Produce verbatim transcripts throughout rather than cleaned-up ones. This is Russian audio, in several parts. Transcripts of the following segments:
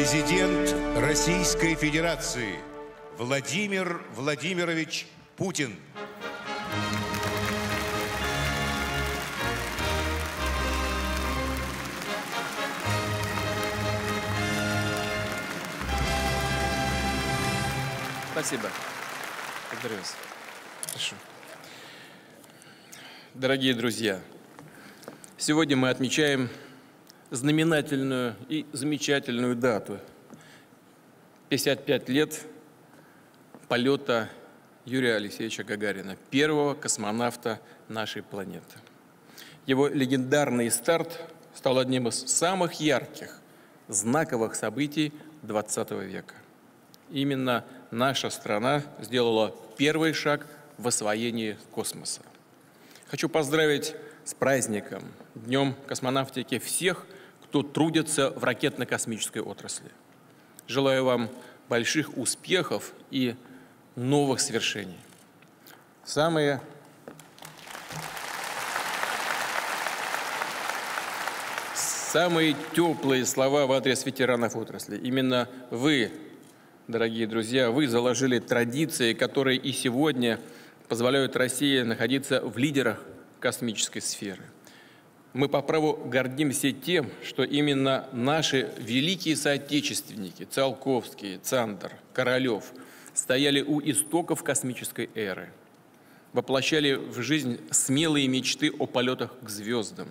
Президент Российской Федерации Владимир Владимирович Путин. Спасибо. Благодарю вас. Хорошо. Дорогие друзья, сегодня мы отмечаем знаменательную и замечательную дату. пятьдесят пять лет полета Юрия Алексеевича Гагарина, первого космонавта нашей планеты. Его легендарный старт стал одним из самых ярких, знаковых событий двадцатого века. Именно наша страна сделала первый шаг в освоении космоса. Хочу поздравить с праздником, Днем космонавтики всех, кто трудится в ракетно-космической отрасли. Желаю вам больших успехов и новых свершений. Самые Самые теплые слова в адрес ветеранов отрасли. Именно вы, дорогие друзья, вы заложили традиции, которые и сегодня позволяют России находиться в лидерах космической сферы. Мы по праву гордимся тем, что именно наши великие соотечественники Циолковский, Цандер, Королев стояли у истоков космической эры, воплощали в жизнь смелые мечты о полетах к звездам,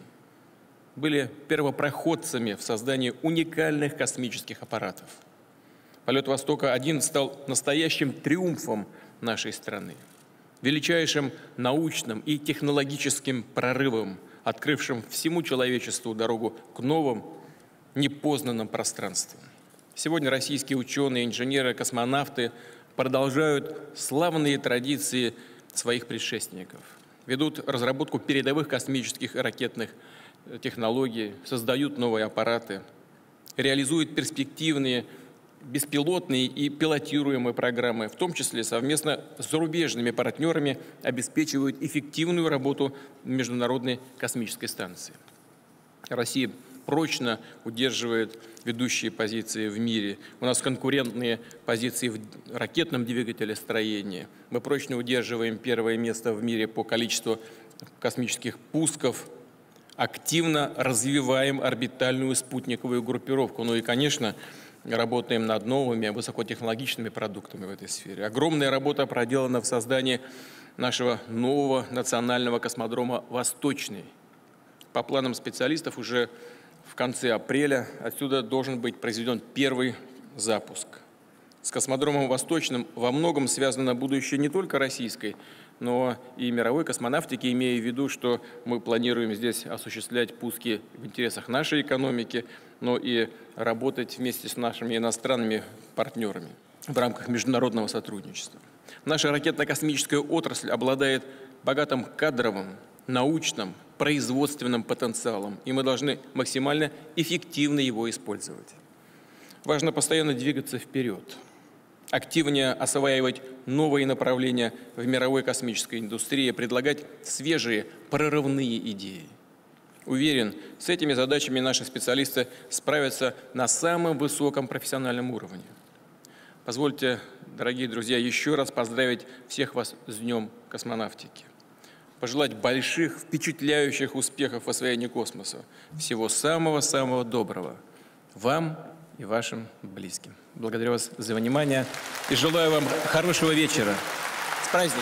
были первопроходцами в создании уникальных космических аппаратов. Полет Востока-один стал настоящим триумфом нашей страны, величайшим научным и технологическим прорывом, открывшим всему человечеству дорогу к новым, непознанным пространствам. Сегодня российские ученые, инженеры, космонавты продолжают славные традиции своих предшественников, ведут разработку передовых космических и ракетных технологий, создают новые аппараты, реализуют перспективные беспилотные и пилотируемые программы, в том числе совместно с зарубежными партнерами обеспечивают эффективную работу Международной космической станции. Россия прочно удерживает ведущие позиции в мире. У нас конкурентные позиции в ракетном двигателестроении. Мы прочно удерживаем первое место в мире по количеству космических пусков. Активно развиваем орбитальную спутниковую группировку. Ну и, конечно, работаем над новыми высокотехнологичными продуктами в этой сфере. Огромная работа проделана в создании нашего нового национального космодрома «Восточный». По планам специалистов уже в конце апреля отсюда должен быть произведен первый запуск. С космодромом «Восточным» во многом связано будущее не только российской, но и мировой космонавтики, имея в виду, что мы планируем здесь осуществлять пуски в интересах нашей экономики, но и работать вместе с нашими иностранными партнерами в рамках международного сотрудничества. Наша ракетно-космическая отрасль обладает богатым кадровым, научным, производственным потенциалом, и мы должны максимально эффективно его использовать. Важно постоянно двигаться вперед, активнее осваивать новые направления в мировой космической индустрии, предлагать свежие прорывные идеи. Уверен, с этими задачами наши специалисты справятся на самом высоком профессиональном уровне. Позвольте, дорогие друзья, еще раз поздравить всех вас с Днем космонавтики. Пожелать больших, впечатляющих успехов в освоении космоса. Всего самого-самого доброго вам и вашим близким. Благодарю вас за внимание и желаю вам хорошего вечера. С праздником!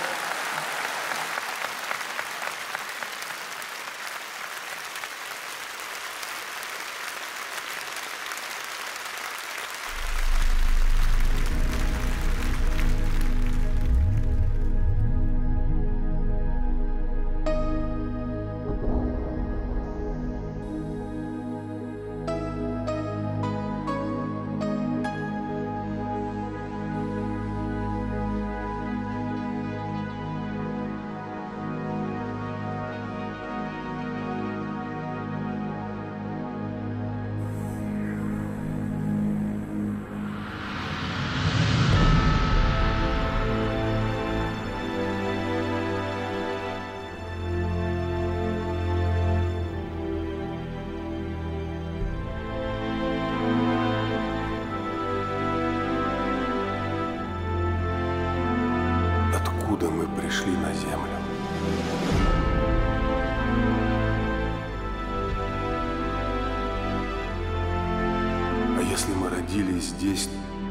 родились здесь,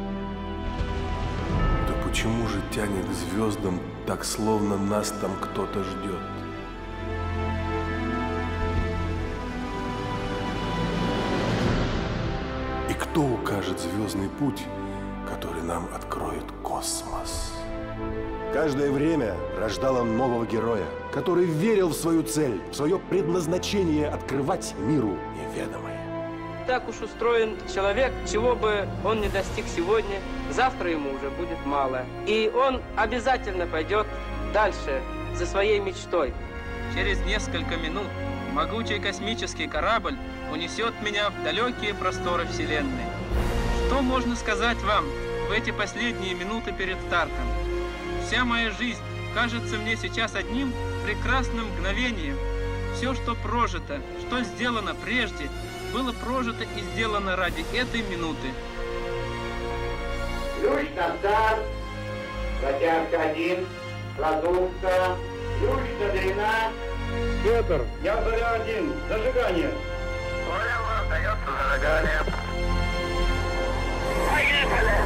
то почему же тянет к звездам так, словно нас там кто-то ждет? И кто укажет звездный путь, который нам откроет космос? Каждое время рождало нового героя, который верил в свою цель, в свое предназначение открывать миру неведомое. Так уж устроен человек, чего бы он не достиг сегодня, завтра ему уже будет мало. И он обязательно пойдет дальше за своей мечтой. Через несколько минут могучий космический корабль унесет меня в далекие просторы Вселенной. Что можно сказать вам в эти последние минуты перед стартом? Вся моя жизнь кажется мне сейчас одним прекрасным мгновением. Все, что прожито, что сделано прежде, было прожито и сделано ради этой минуты. Ключ на старт, затяжка один, продукция, ключ надрена. Петр, я заря один, зажигание. Понял, дается зажигание. Поехали!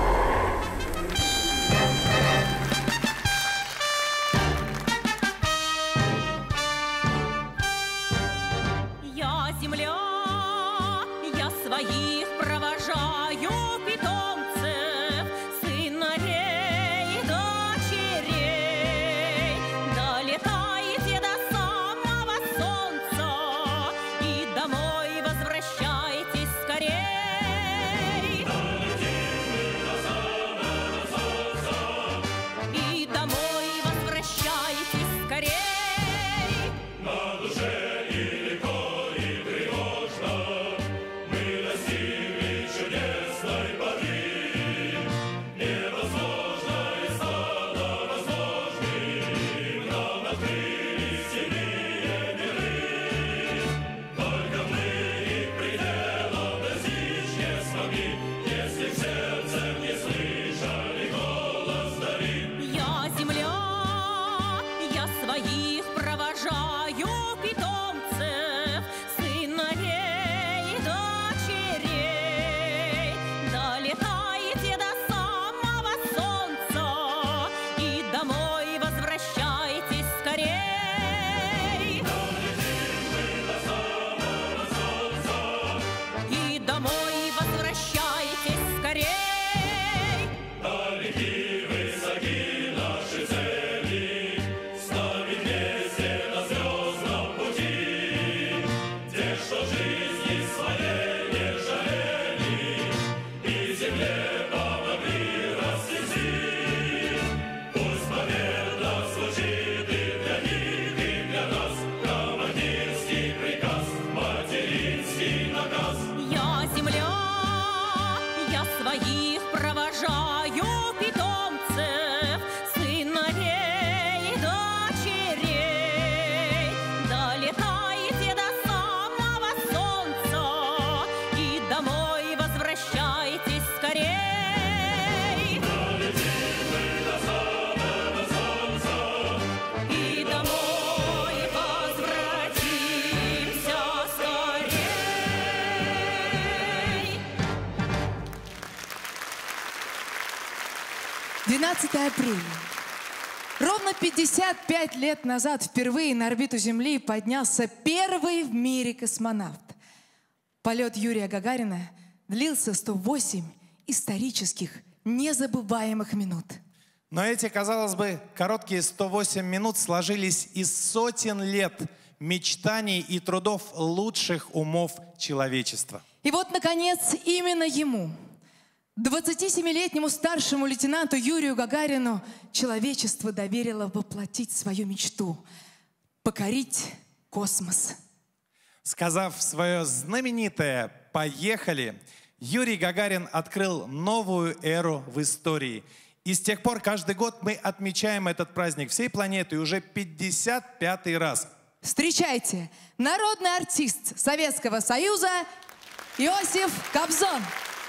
Я земля, я своих провожаю питомцев, сыновей, дочерей. Долетайте до самого солнца и домой возвращайтесь скорей. Долетим до самого солнца и домой возвращайтесь скорей. На душе своих провожаю питомцев, сыновей, дочерей. Долетайте до самого солнца и домой возвращайтесь скорей. Долетим мы до самого солнца и домой возвращайтесь скорей. Далеки высоки наши цели, своих провожаю питомцев, сыновей, дочерей. Долетайте до самого солнца и домой возвращайтесь скорей. Долетим мы до самого солнца и домой возвратимся скорей. двенадцатое апреля. Ровно пятьдесят пять лет назад впервые на орбиту Земли поднялся первый в мире космонавт. Полет Юрия Гагарина длился сто восемь исторических, незабываемых минут. Но эти, казалось бы, короткие сто восемь минут сложились из сотен лет мечтаний и трудов лучших умов человечества. И вот, наконец, именно ему, двадцатисемилетнему старшему лейтенанту Юрию Гагарину, человечество доверило воплотить свою мечту — покорить космос. Сказав свое знаменитое «Поехали!», Юрий Гагарин открыл новую эру в истории. И с тех пор каждый год мы отмечаем этот праздник всей планеты уже пятьдесят пятый раз. Встречайте, народный артист Советского Союза Иосиф Кобзон.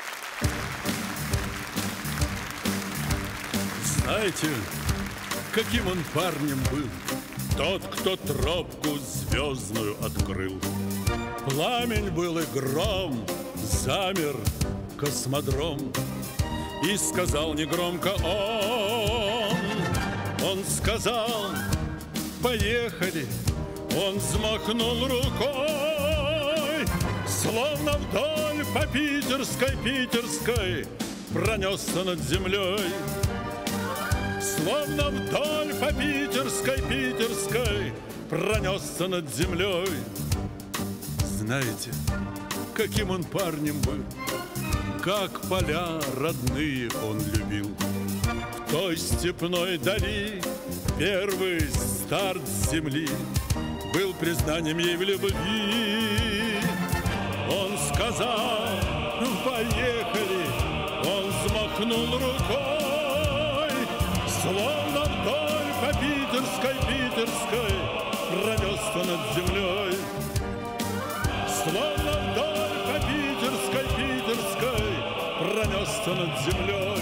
Знаете, каким он парнем был, тот, кто тропку звездную открыл. Пламень был и гром, замер, космодром. И сказал негромко он, он сказал: поехали. Он взмахнул рукой, словно вдоль по питерской, питерской пронесся над землей. Словно вдоль по питерской, питерской пронесся над землей. Знаете, каким он парнем был, как поля родные он любил. В той степной дали первый старт земли был признанием ей в любви. Он сказал: поехали. Он взмахнул рукой, словно вдоль по питерской, питерской пронесся над землей. Словно вдоль по питерской, питерской пронесся над землей.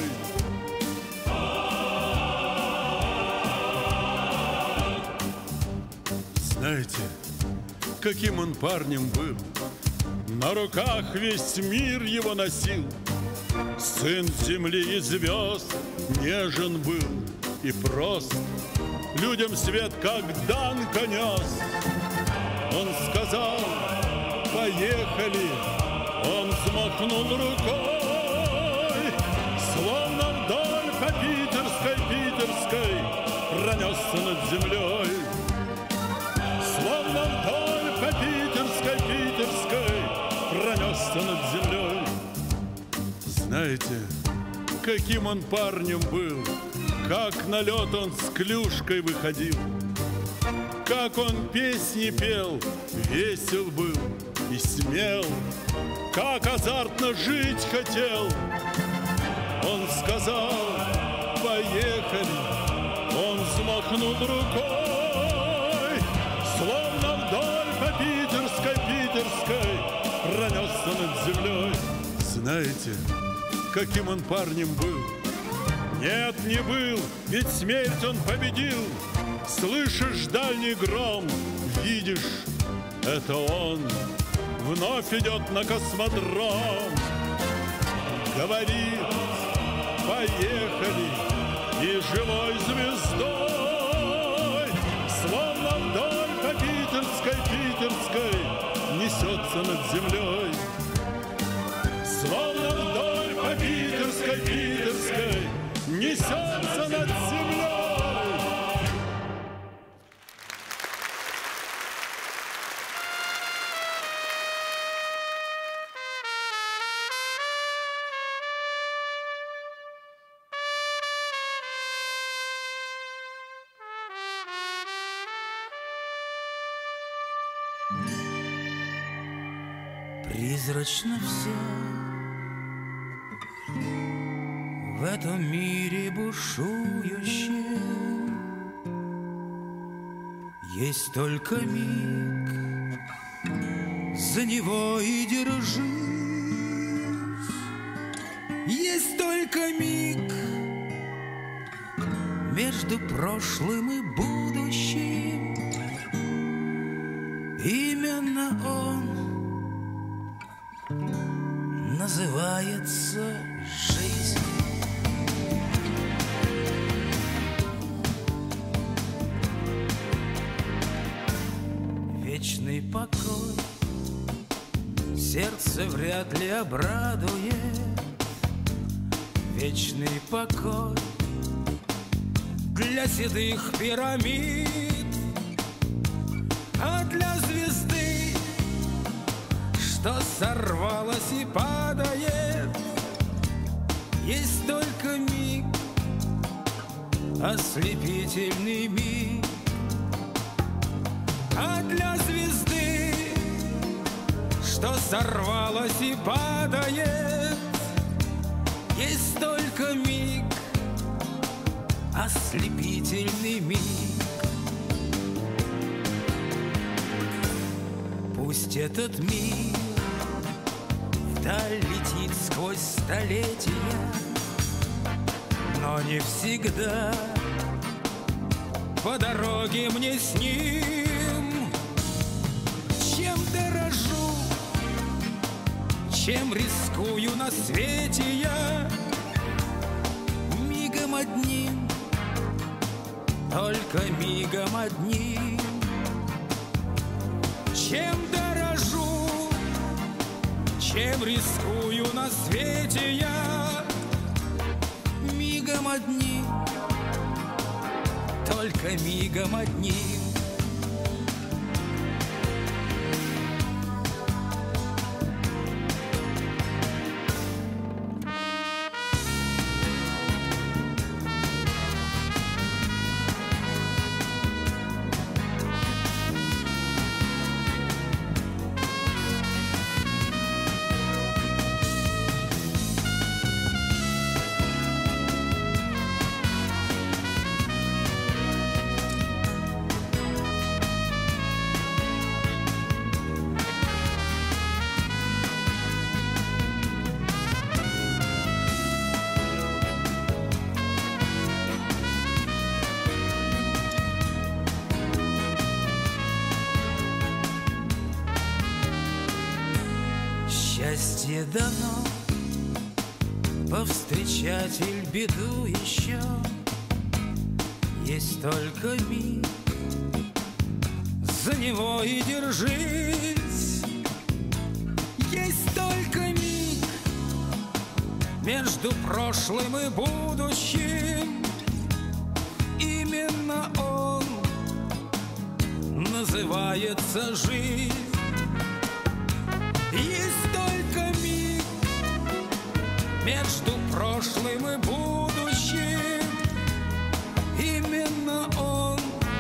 Знаете, каким он парнем был, на руках весь мир его носил. Сын земли и звезд, нежен был и прост, людям свет как данка нес. Он сказал: поехали. Он взмахнул рукой, словно вдоль по питерской, питерской пронесся над землей. Словно вдоль по питерской, питерской пронесся над землей. Знаете, каким он парнем был, как на лед он с клюшкой выходил, как он песни пел, весел был и смел, как азартно жить хотел. Он сказал: поехали. Он взмахнул рукой, словно вдоль по питерской, питерской пронесся над землей. Знаете, каким он парнем был? Нет, не был, ведь смерть он победил. Слышишь дальний гром, видишь, это он вновь идет на космодром. Говорит: поехали, и живой звездой, словно вдоль по питерской, питерской несется над землей. Словно вдоль по питерской, питерской несется над землей. Призрачно все в этом мире бушующем. Есть только миг, за него и держись. Есть только миг между прошлым и будущим. Именно он называется жизнь. Вечный покой сердце вряд ли обрадует. Вечный покой для седых пирамид, а для звезды, что сорвалась и падает, есть только миг, ослепительный миг. А для звезды, что сорвалась и падает, есть только миг, ослепительный миг. Пусть этот миг вдаль летит сквозь столетия, но не всегда по дороге мне с ним. Чем дорожу, чем рискую на свете я. Мигом одним, только мигом одним. Чем дорожу, чем рискую на свете я. Мигом одним, только мигом одним. Счастье дано повстречать иль беду еще. Есть только миг, за него и держись. Есть только миг между прошлым и будущим. Именно он называется жизнь. Есть только миг между прошлым и будущим. Именно он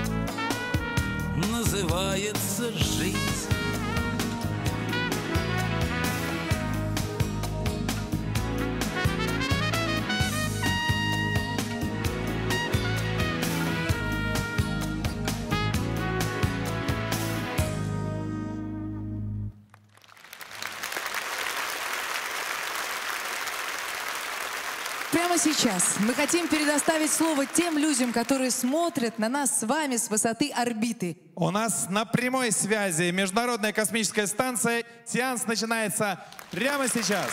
называется жизнь. Прямо сейчас мы хотим предоставить слово тем людям, которые смотрят на нас с вами с высоты орбиты. У нас на прямой связи Международная космическая станция. Сеанс начинается прямо сейчас.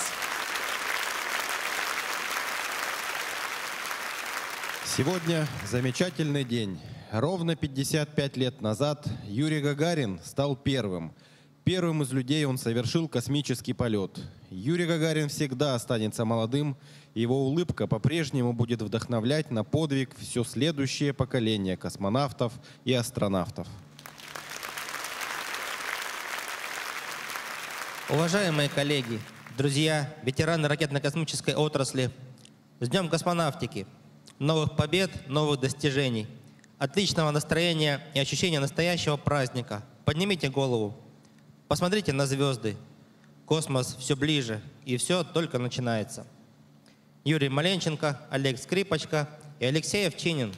Сегодня замечательный день. Ровно пятьдесят пять лет назад Юрий Гагарин стал первым. Первым из людей он совершил космический полет. Юрий Гагарин всегда останется молодым. Его улыбка по-прежнему будет вдохновлять на подвиг все следующее поколение космонавтов и астронавтов. Уважаемые коллеги, друзья, ветераны ракетно-космической отрасли, с Днем космонавтики! Новых побед, новых достижений, отличного настроения и ощущения настоящего праздника. Поднимите голову, посмотрите на звезды. Космос все ближе, и все только начинается. Юрий Маленченко, Олег Скрипочка и Алексей Овчинин.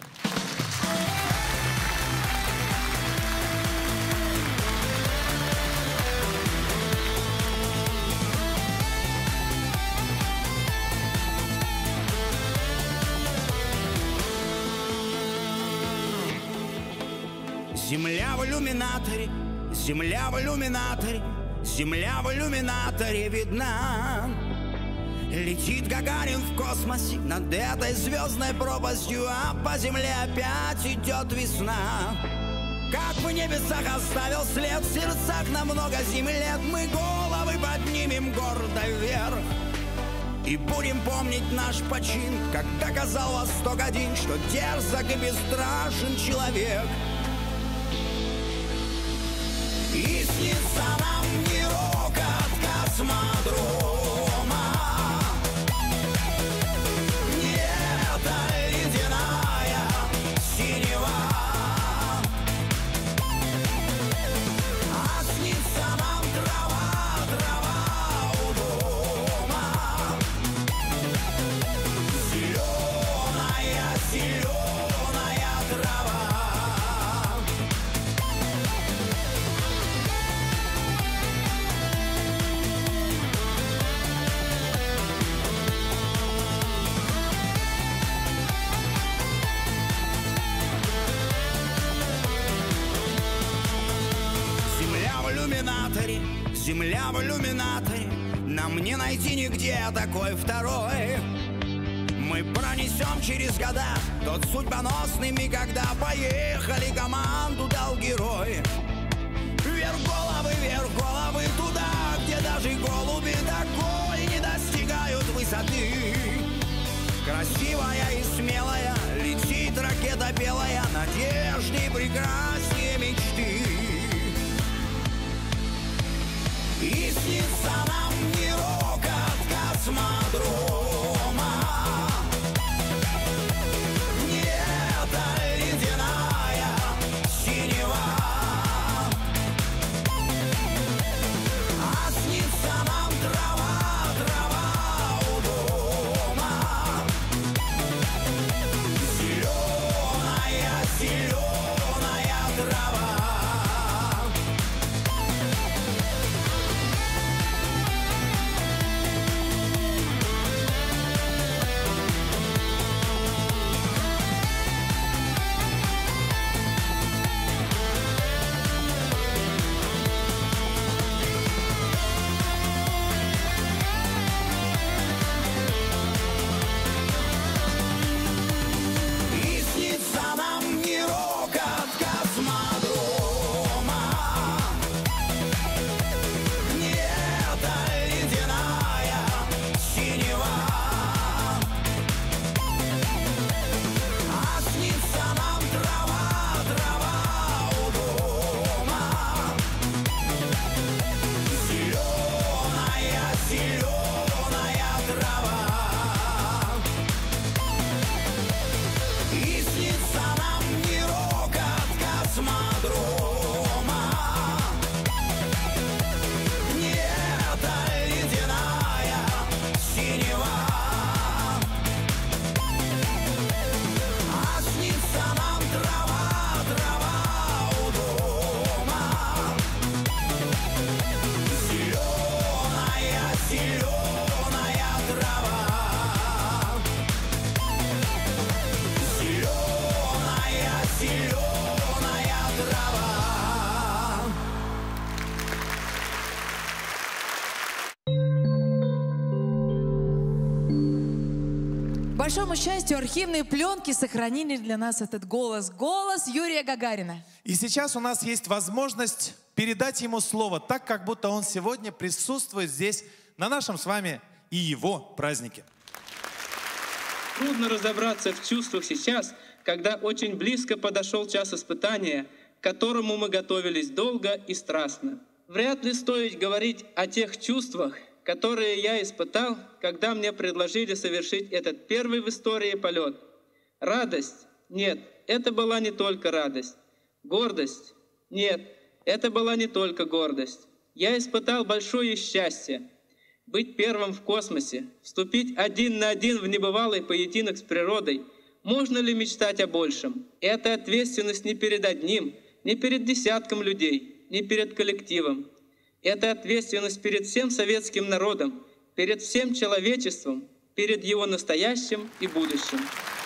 Земля в иллюминаторе, земля в иллюминаторе, земля в иллюминаторе видна. Летит Гагарин в космосе над этой звездной пропастью, а по земле опять идет весна. Как в небесах оставил след, в сердцах на много зим лет, мы головы поднимем гордо вверх и будем помнить наш почин, как доказал Восток один, что дерзок и бесстрашен человек. И снится нам не рокот космодрома, не эта ледяная синева, а снится нам трава, трава у дома, зеленая, зеленая трава. Земля в иллюминаторе, нам не найти нигде такой второй. Мы пронесем через года тот судьбоносный миг, когда поехали, команду дал герой. Вверх головы, вверх головы туда, где даже голуби такой не достигают высоты. Красивая и смелая летит ракета белая, надежды и прекраснее мечты. И снится нам не рокот космодрома, не эта ледяная синева, а снится нам трава, трава у дома, зеленая, зеленая трава. И снится нам не рокот космодрома, не эта ледяная синева, а снится нам трава, трава у дома, зеленая, зеленая трава. И снится нам не рокот космодрома, не эта ледяная синева, а снится нам трава, трава у дома, зеленая, зеленая трава. Зеленая, зеленая трава. К большому счастью, архивные пленки сохранили для нас этот голос. Голос Юрия Гагарина. И сейчас у нас есть возможность передать ему слово, так как будто он сегодня присутствует здесь, на нашем с вами и его празднике. Трудно разобраться в чувствах сейчас, когда очень близко подошел час испытания, к которому мы готовились долго и страстно. Вряд ли стоит говорить о тех чувствах, которые я испытал, когда мне предложили совершить этот первый в истории полет. Радость? Нет, это была не только радость. Гордость? Нет, это была не только гордость. Я испытал большое счастье. Быть первым в космосе, вступить один на один в небывалый поединок с природой. Можно ли мечтать о большем? Это ответственность не перед одним, не перед десятком людей, не перед коллективом. Это ответственность перед всем советским народом, перед всем человечеством, перед его настоящим и будущим.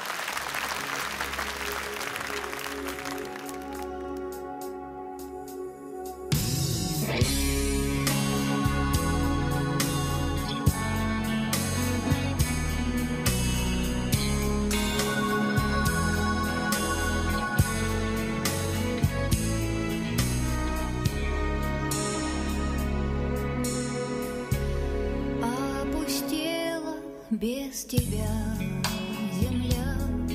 Опустела без тебя земля,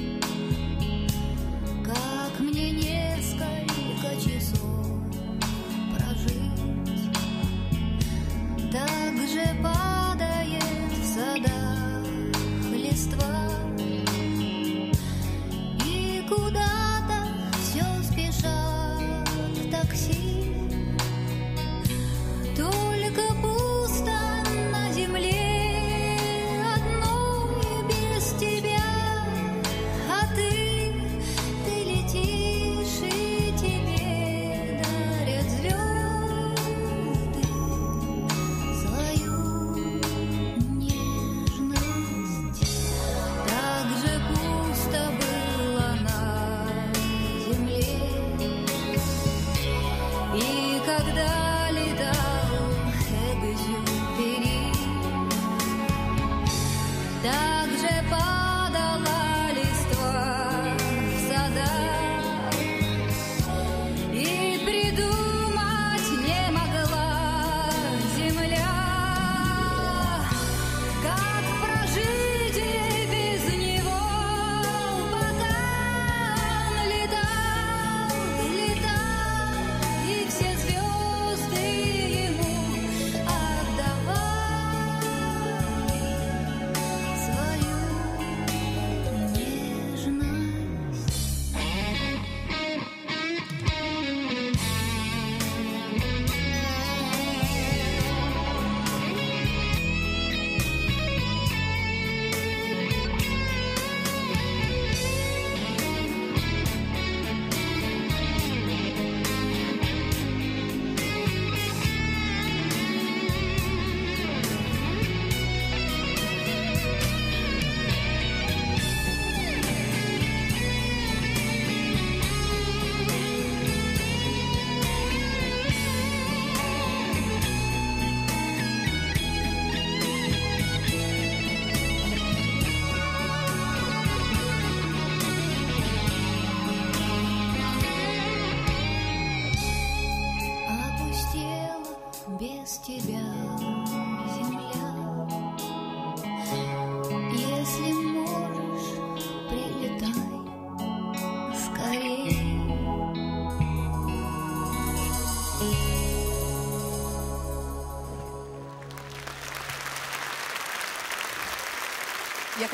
как мне несколько часов прожить, так же падает в садах листва, и куда-то все спешат такси, только пусто на земле одной без тебя.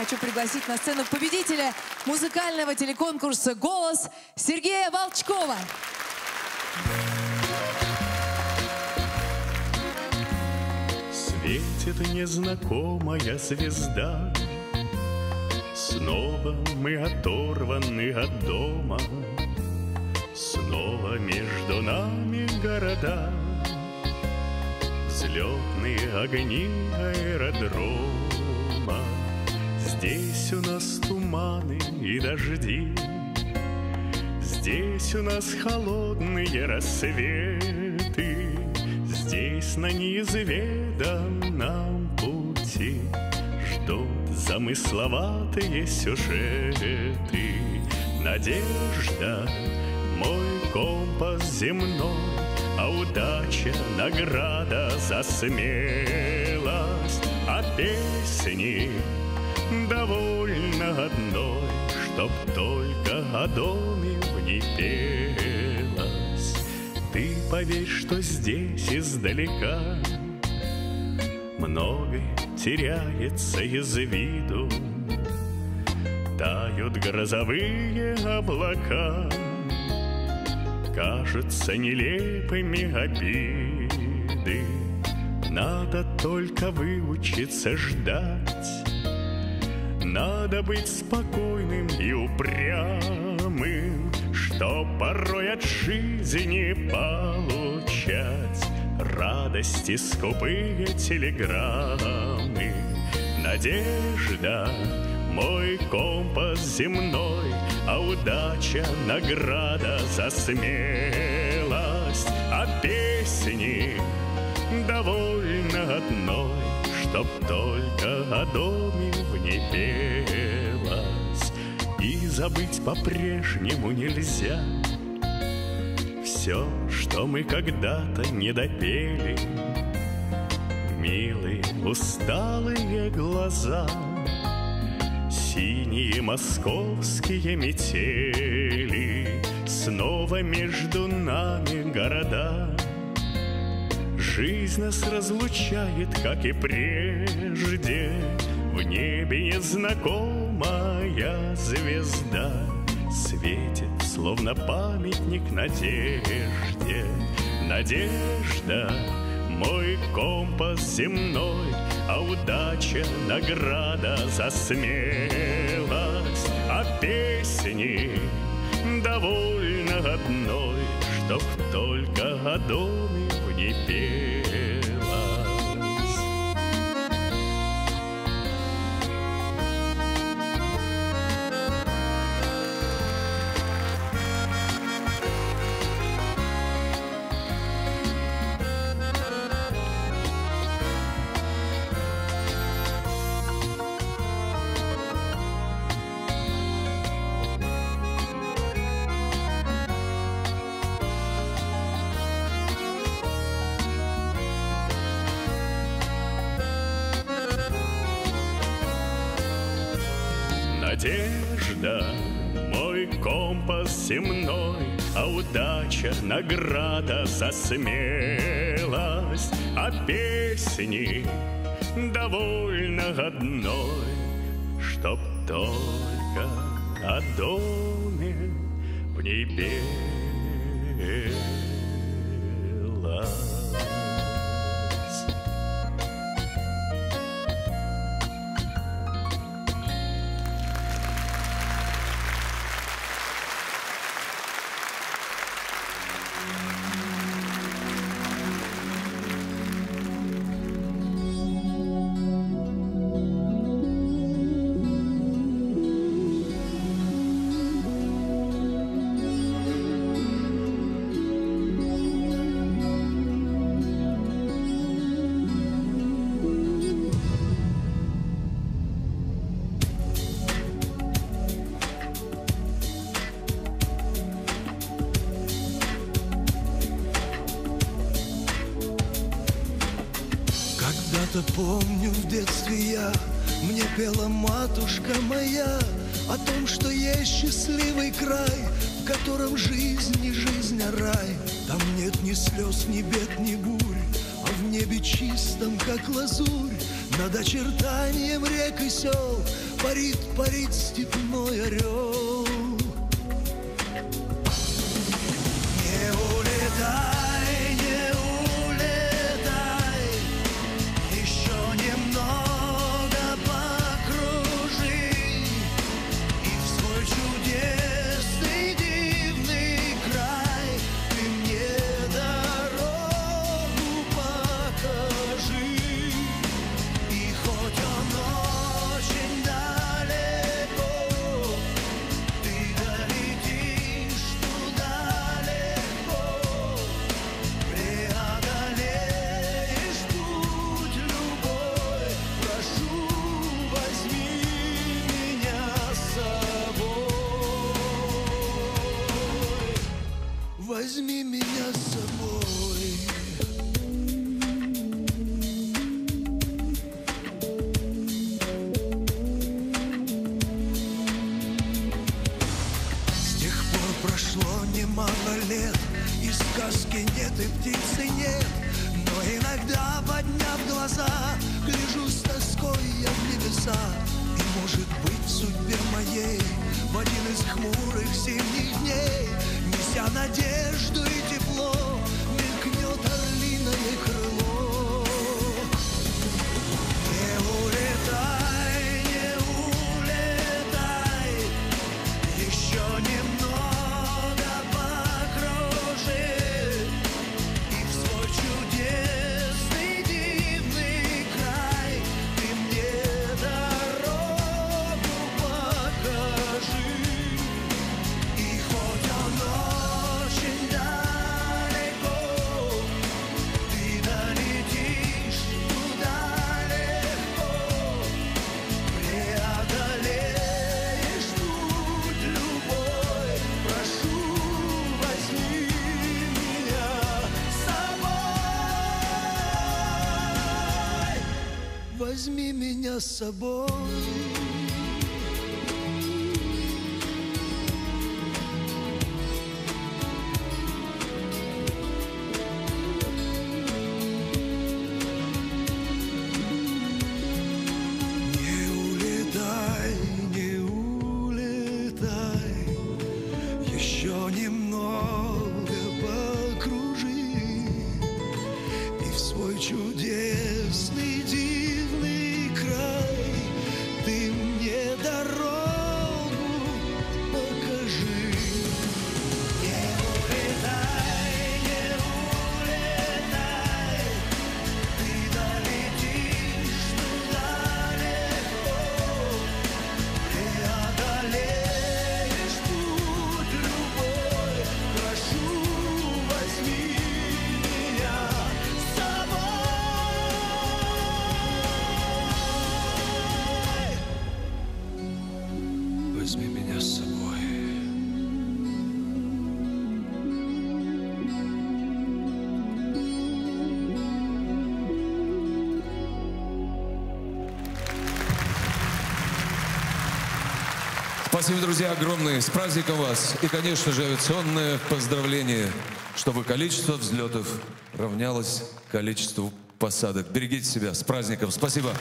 хочу пригласить на сцену победителя музыкального телеконкурса «Голос» Сергея Волчкова. Светит незнакомая звезда, снова мы оторваны от дома, снова между нами города, взлетные огни аэродрома. Здесь у нас туманы и дожди, здесь у нас холодные рассветы, здесь на неизведанном пути ждут замысловатые сюжеты. Надежда — мой компас земной, а удача — награда за смелость. А песни довольно одной, чтоб только о доме в ней пелось. Ты поверь, что здесь издалека многое теряется из виду, тают грозовые облака, кажутся нелепыми обиды. Надо только выучиться ждать, надо быть спокойным и упрямым, что порой от жизни получать радости скупые телеграммы. Надежда — мой компас земной, а удача — награда за смелость. А песни довольно одной, чтоб только о доме в ней пелось. И забыть по-прежнему нельзя все, что мы когда-то не допели. Милые усталые глаза, синие московские метели, снова между нами города. Жизнь нас разлучает, как и прежде, в небе незнакомая звезда светит, словно памятник надежде. Надежда — мой компас земной, а удача — награда за смелость. А песни довольно одной, чтоб только о доме в ней пелось. Надежда — мой компас земной, а удача — награда за смелость. А песни довольно одной, чтоб только о доме в ней пелось. Когда-то помню в детстве я, мне пела матушка моя о том, что есть счастливый край, в котором жизнь не жизнь, а рай. Там нет ни слез, ни бед, ни бурь, а в небе чистом, как лазурь, над очертанием рек и сел парит, парит степной орел. Не улетай, не улетай, еще немного покружи, и в свой чудесный дивный край ты мне дорогу покажи. И хоть он очень далеко, ты долетишь туда легко, преодолеешь путь любой. Прошу, возьми меня с собой, возьми меня с собой. С тех пор прошло немало лет, и сказки нет, и птицы нет. Но иногда, подняв глаза, гляжу с тоской я в небеса. И может быть в судьбе моей в один из хмурых зимних дней, неся надежду и тепло, мелькнет орлиное крыло. Не улетай, не улетай, еще немного покружи, и в свой чудесный дивный край ты мне дорогу покажи. И хоть он очень далеко, ты долетишь туда легко, преодолеешь путь любой. Прошу, возьми меня с собой, возьми меня с собой. Не улетай, не улетай, еще немного покружи, и в свой чудесный дивный край ты мне дорогу покажи. Не улетай, не улетай, ты долетишь туда легко, преодолеешь путь любой. Прошу, возьми меня с собой, возьми меня с собой. Спасибо, друзья, огромное. С праздником вас. И, конечно же, авиационное поздравление, чтобы количество взлетов равнялось количеству посадок. Берегите себя. С праздником. Спасибо.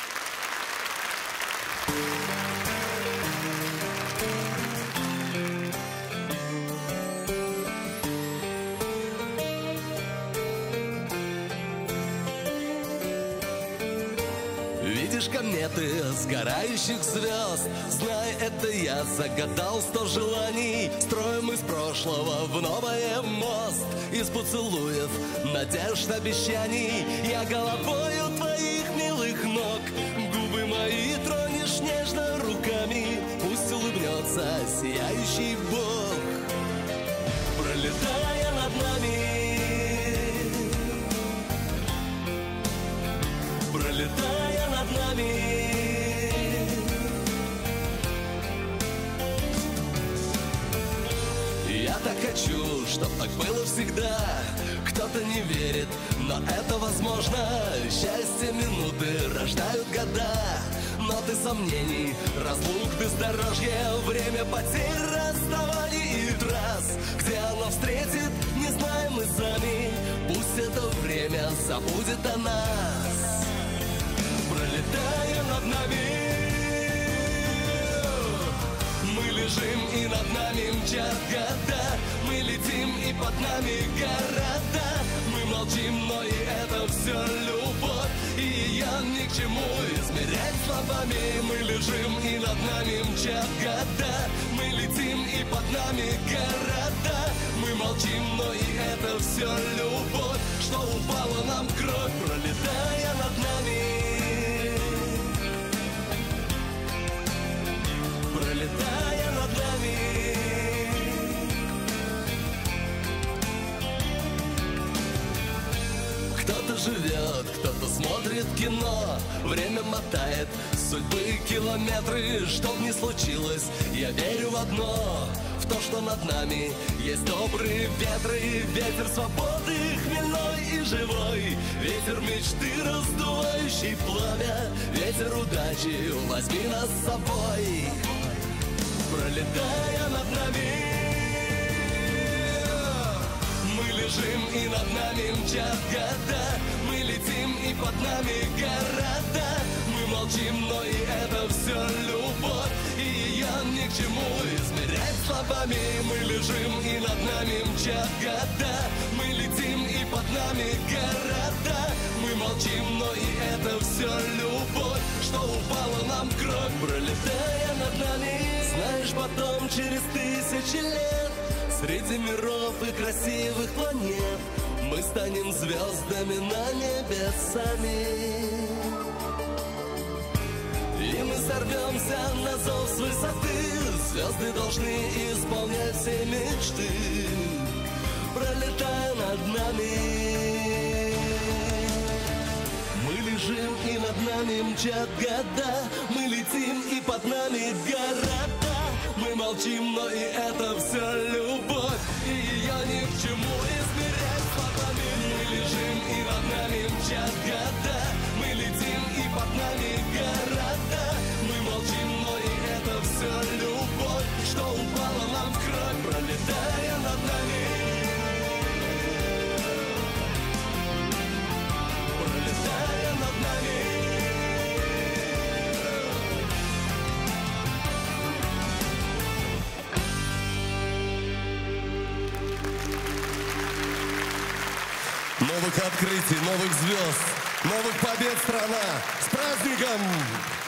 Видишь кометы сгорающих звезд, знай, это я загадал сто желаний. Строим из прошлого в новое мост, из поцелуев, надежд, обещаний. Я головою твоих милых ног, губы мои тронешь нежно руками. Пусть улыбнется сияющий Бог, пролетая над нами, пролетая над нами. Я так хочу, чтоб так было всегда. Кто-то не верит, но это возможно. Счастье минуты рождают года. Ноты сомнений, разлук, бездорожье, время потерь, расставаний и трасс. Где оно встретит, не знаем мы сами. Пусть это время забудет о нас, пролетая над нами. лежим и над нами мчат года. Мы летим и под нами города. Мы молчим, но и это все любовь. И ее ни к чему измерять словами. Мы лежим и над нами мчат года. Мы летим и под нами города. Мы молчим, но и это все любовь. Что упала нам в кровь, пролетая над нами. Пролетая над нами. Кто-то живет, кто-то смотрит кино. Время мотает судьбы километры. Что б ни случилось, я верю в одно. В то, что над нами есть добрые ветры. Ветер свободы хмельной и живой. Ветер мечты, раздувающий пламя. Ветер удачи, возьми нас с собой. Пролетая над нами, мы лежим и над нами мчат года. Мы летим и под нами города. Мы молчим, но и это все любовь. И ее ни к чему измерять словами. Мы лежим и над нами мчат года. Мы летим и под нами города. Мы молчим, но и это все любовь. Что упала нам в кровь, пролетая над нами. Знаешь, потом через тысячи лет среди миров и красивых планет мы станем звездами на небесами. И мы сорвемся на зов с высоты. Звезды должны исполнять все мечты, пролетая над нами. Мы лежим и над нами мчат года. Мы летим и под нами города. Мы молчим, но и это все любовь. И ее ни к чему измерять словами. Мы лежим и над нами мчат года. Мы летим и под нами города. Мы молчим, но и это все любовь. Что упало нам в кровь, пролетая над нами. Пролетая над нами. Новых открытий, новых звезд, новых побед, страна! С праздником!